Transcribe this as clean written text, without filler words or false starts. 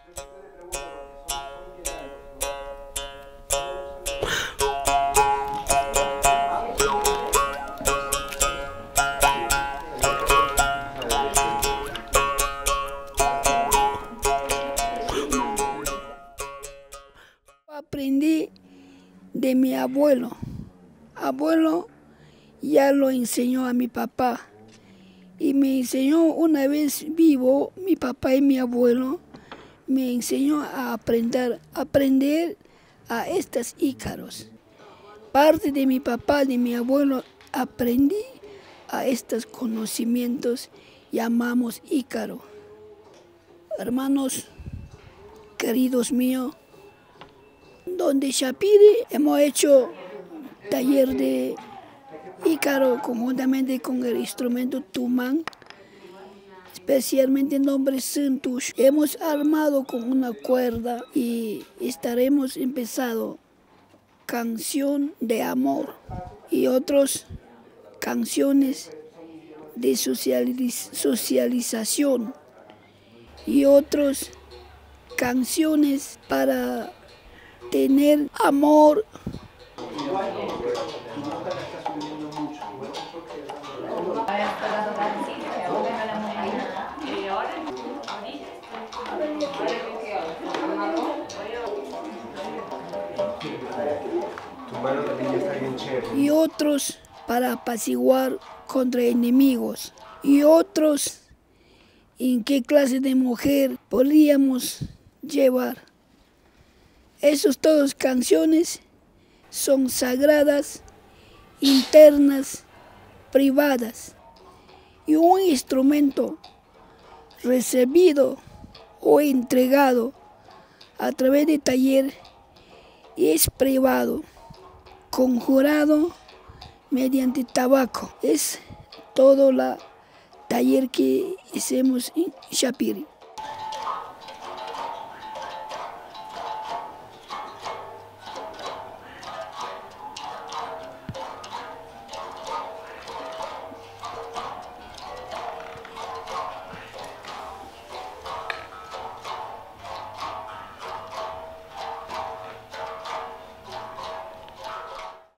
Aprendí de mi abuelo. Abuelo ya lo enseñó a mi papá. Y me enseñó una vez vivo, mi papá y mi abuelo, me enseñó a aprender a estos ícaros. Parte de mi papá, de mi abuelo, aprendí a estos conocimientos, llamamos ícaro. Hermanos, queridos míos, donde Chapire hemos hecho taller de ícaro conjuntamente con el instrumento tumán, especialmente el nombre Suntush. Hemos armado con una cuerda y estaremos empezando canción de amor y otras canciones de socialización y otras canciones para tener amor. Y otros para apaciguar contra enemigos. Y otros en qué clase de mujer podríamos llevar. Esas todas canciones son sagradas, internas, privadas. Y un instrumento recibido o entregado a través de taller es privado, conjurado mediante tabaco. Es todo el taller que hacemos en Chapire.